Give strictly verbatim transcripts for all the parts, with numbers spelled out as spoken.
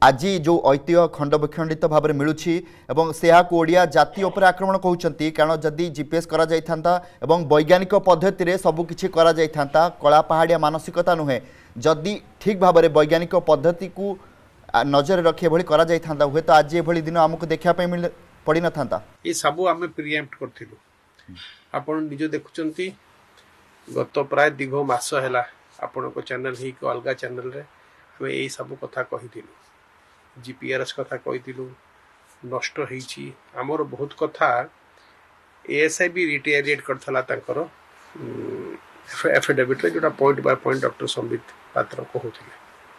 आज जो ऐतिह्य खंड विखंडित भाव में मिलूँ से ओडिया जाति उपर आक्रमण कहते कारण जदि जीपीएस करा जाइथांता एवं वैज्ञानिक पद्धति रे सब किछि करा जाइथांता कला पहाड़िया मानसिकता नुहे जदि ठीक भाव में वैज्ञानिक पद्धति को नजर रखी भली करा जाइथांता हुए तो आज ये दिन आमको देखा पड़ी न था ये सब आम प्रिएम्प्ट करथिलु आपण निज देखुचंती गत प्राय दीर्घ मास है आपण को चैनल ही को अलगा चैनल रे हमें यही सब कथा कहिथिलु जीपीआरएस कथा कहिथिलु नष्ट होईची हमर बहुत कथा एएसआई भी रिटेरिएट करथला तांकर एफिडेविट रे जोटा point by point doctor Sambit Patra कहउथिले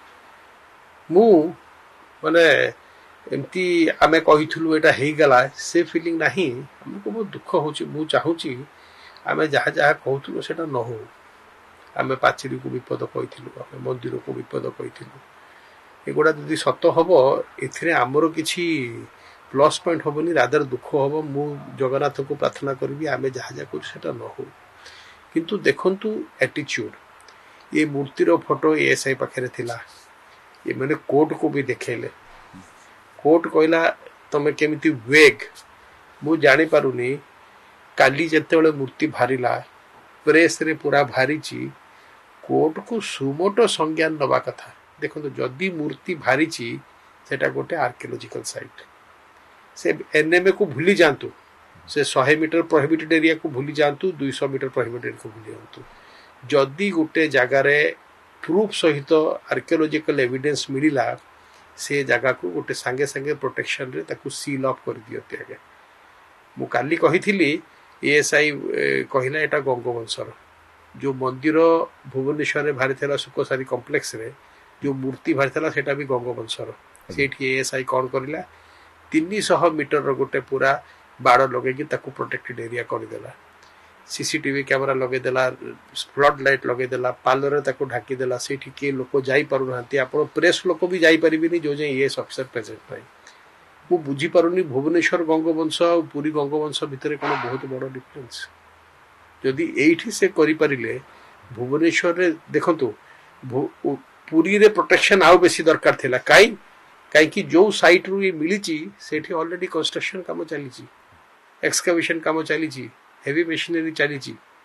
मु माने एमती आमे कहिथिलु एटा हेई गला से फीलिंग नाही हमको बहुत दुख होची मु चाहूची आमे जहा जहा कहउथिलु सेटा न हो आमे पाचिरी को विपद कहिथिलु आमे मंदिर को विपद कहिथिलु एगुड़ा जदि सत हम ए आमर किसी प्लस पॉइंट हेनी रादर दुख हम मु जगन्नाथ को प्रार्थना करी आम जहाँ जहाँ करा न हो किंतु देखंतु एटीट्यूड ये मूर्तिर फोटो एएसआई पाखे थिला ये मैंने कोर्ट को भी देखेले कोर्ट कहला तमे केमिति वेग मु जानी पारुनी काली जेतेबेले मूर्ति भारिला प्रेस रे पूरा भारी कोर्ट को सुमोटो संज्ञान नवा कथा देखो जदि मूर्ति भारी सेटा गोटे आर्कियोलॉजिकल साइट से एनएमए को भूली जातु से सौ मीटर प्रोहिबिटेड एरिया को भूली जातु दो सौ मीटर प्रोहिबिटेड को भूली जातु जदि गोटे जगार प्रूफ सहित आर्कियोलॉजिकल एविडेंस मिलला से जगह को गोटे सांगे सांगे प्रोटेक्शन रे ताकू सील ऑफ कर दियते आगे मु काली कहिथिली एएसआई कहिला एटा गंगवंशर जो मंदिर भुवनेश्वर में भारी थिला सुकोसारी कॉम्प्लेक्स रे जो मूर्ति भारी सेटा भी गंगवंशर से एएसआई कौन करला तीन सौ मीटर गोटे पूरा बाड़ लगे प्रोटेक्टेड एरिया करदेला सीसीटीवी कैमेरा लगेदेला फ्लड लाइट लगेदेला पालर ढाकीदेला से किए लोक जापना प्रेस लोक भी जापर जो जाए एएस ऑफिसर प्रेजेंट पाई मु बुझी पारुनी भुवनेश्वर गंगवंश और पुरी गंगवंश भितर कौन बहुत बड़ डिफरेंस जदि एठी से करि परिले भुवनेश्वर रे देखंतु पुरी रे प्रोटेक्शन आउ बेसी दरकार थिला काई काई कि जो साइट रु ये मिली सेठी ऑलरेडी कंस्ट्रक्शन काम चली एक्सकवेशन काम चली हेवी मशीनरी चली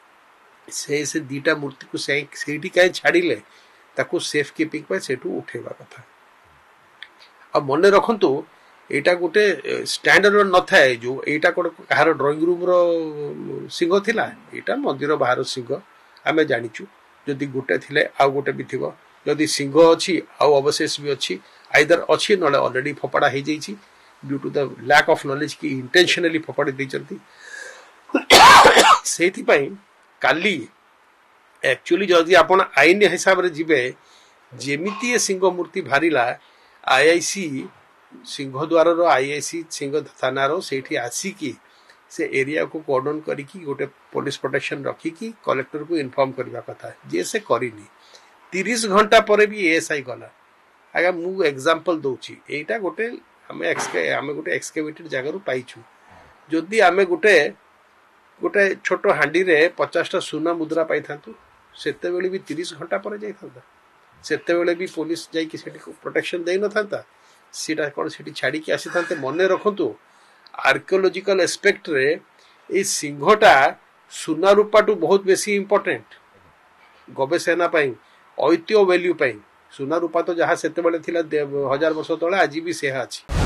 से से दीटा मूर्ति को सेठी काई छाड़िले ताकू सेफ कीपिंग पे सेठू उठेबा कथा अब मन रखंतु एटा गोटे स्टैंडर्ड न थाए जो एटा कोड कहार ड्राइंग रूम रो सिंह थिला एटा मंदिर बाहर सिंह आमे जानिचु जदि गोटे थिले आ गोटे भी थिबो जदि सिंह अच्छी आउ अवशेष भी अच्छी आइदर अच्छी ना ऑलरेडी फपड़ा हो जाइए due to the lack of knowledge की इंटेंशनली फपाड़ी देचंती सेति पई काली एक्चुअली जदि आपण आईन हिसाब रे जिबे जेमिति सिंह मूर्ति भारिला आईआईसी सिंहद्वार रो आईआईसी सिंह थाना रो सेठी आसिकी से एरिया को कॉर्डन करिकी गोटे पुलिस प्रोटेक्शन रखिकी कलेक्टर को इन्फॉर्म करबा कथा जे से करिनी तीस घंटा पर भी एएसआई गला आगे मु एग्जांपल दउची एटा गोटे हमें एक्सके हमें गोटे एक्सकेवेटेड जगह रु पाइछु जदि हमें गोटे गोटे छोटो हांडी रे पचास टा सुना मुद्रा पाई थांतु सेते बेले भी तीस घंटा पर जाई थांता सेते बेले भी पुलिस जाई कि सेठी प्रोटेक्शन देई न थांता सीटा कोन सेठी छाड़ी के आसी थांते मने रखंतु आर्कियोलॉजिकल एस्पेक्ट रे ए सिंहटा सुना रूपा टू बहुत बेसी इंपोर्टेंट गवेषणा पाई ऐतिह्य वैल्यू पाई सुना रूपा तो जहाँ से हजार वर्ष तले आज भी सेहा अछि।